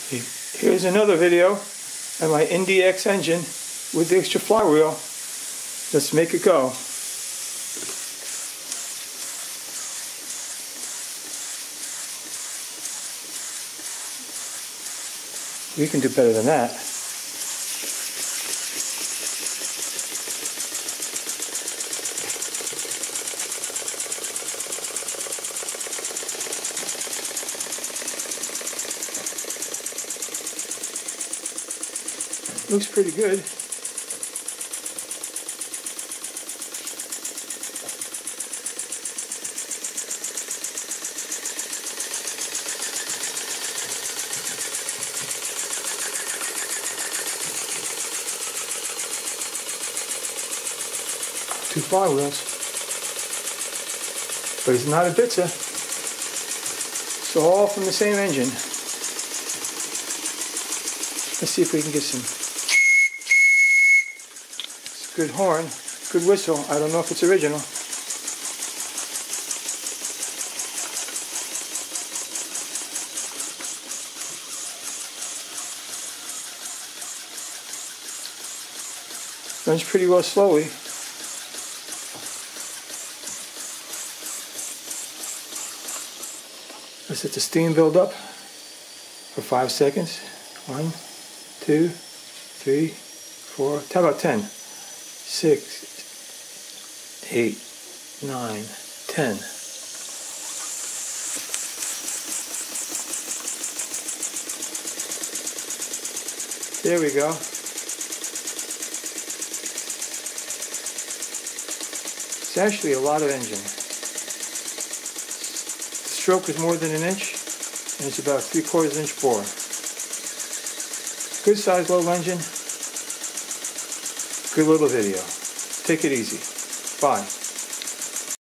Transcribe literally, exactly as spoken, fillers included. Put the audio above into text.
Here's another video of my N D X engine with the extra flywheel. Let's make it go. We can do better than that. Looks pretty good. Two flywheels. But it's not a Bitzer. It's all from the same engine. Let's see if we can get some good horn, good whistle. I don't know if it's original. Runs pretty well slowly. Let's let the steam build up for five seconds. One, two, three, four, how about ten? Six, eight, nine, ten. There we go. It's actually a lot of engine. The stroke is more than an inch, and it's about three quarters inch bore. Good size little engine. Good little video. Take it easy. Bye.